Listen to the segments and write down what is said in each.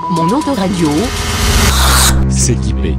Mon autoradio. S'équiper.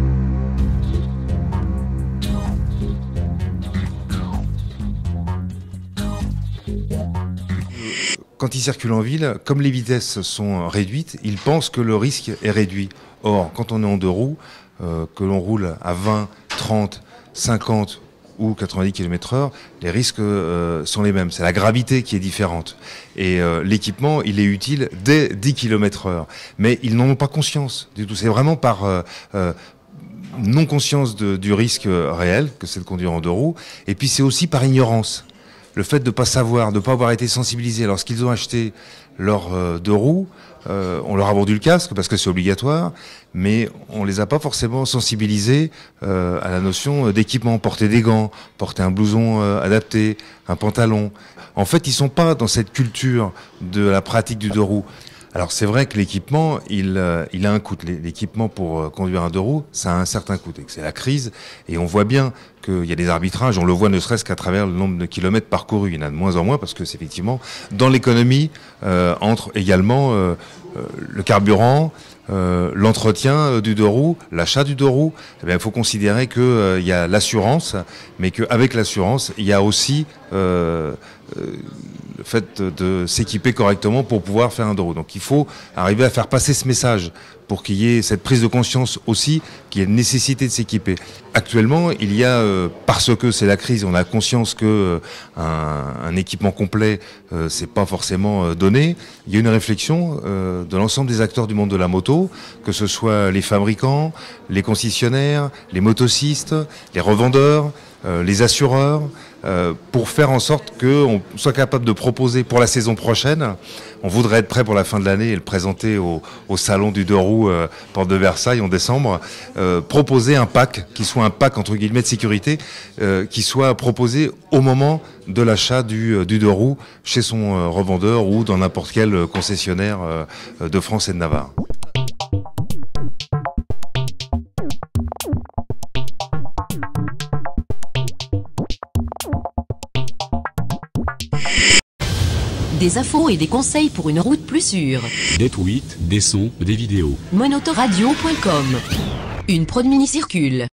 Quand ils circulent en ville, comme les vitesses sont réduites, ils pensent que le risque est réduit. Or, quand on est en deux roues, que l'on roule à 20, 30, 50 ou 90 km/h, les risques sont les mêmes. C'est la gravité qui est différente. Et l'équipement, il est utile dès 10 km/h. Mais ils n'en ont pas conscience du tout. C'est vraiment par non-conscience du risque réel, que c'est de conduire en deux roues. Et puis c'est aussi par ignorance. Le fait de ne pas savoir, de ne pas avoir été sensibilisés lorsqu'ils ont acheté leurs deux roues, on leur a vendu le casque parce que c'est obligatoire, mais on les a pas forcément sensibilisés à la notion d'équipement, porter des gants, porter un blouson adapté, un pantalon. En fait, ils sont pas dans cette culture de la pratique du deux roues. Alors c'est vrai que l'équipement, il a un coût. L'équipement pour conduire un deux roues, ça a un certain coût. Et que c'est la crise, et on voit bien qu'il y a des arbitrages. On le voit ne serait-ce qu'à travers le nombre de kilomètres parcourus. Il y en a de moins en moins parce que c'est effectivement dans l'économie entre également le carburant, l'entretien du deux roues, l'achat du deux roues. Eh bien, il faut considérer que il y a l'assurance, mais qu'avec l'assurance, il y a aussi le fait de s'équiper correctement pour pouvoir faire un deux roues. Donc il faut arriver à faire passer ce message pour qu'il y ait cette prise de conscience aussi, qu'il y ait une nécessité de s'équiper. Actuellement, il y a, parce que c'est la crise, on a conscience que un équipement complet, c'est pas forcément donné. Il y a une réflexion de l'ensemble des acteurs du monde de la moto, que ce soit les fabricants, les concessionnaires, les motocistes, les revendeurs, les assureurs, pour faire en sorte qu'on soit capable de proposer pour la saison prochaine. On voudrait être prêt pour la fin de l'année et le présenter au salon du deux roues Porte de Versailles en décembre. Proposer un pack qui soit un pack entre guillemets de sécurité, qui soit proposé au moment de l'achat du deux roues chez son revendeur ou dans n'importe quel concessionnaire de France et de Navarre. Des infos et des conseils pour une route plus sûre. Des tweets, des sons, des vidéos. Monautoradio.com. Une prod mini-circule.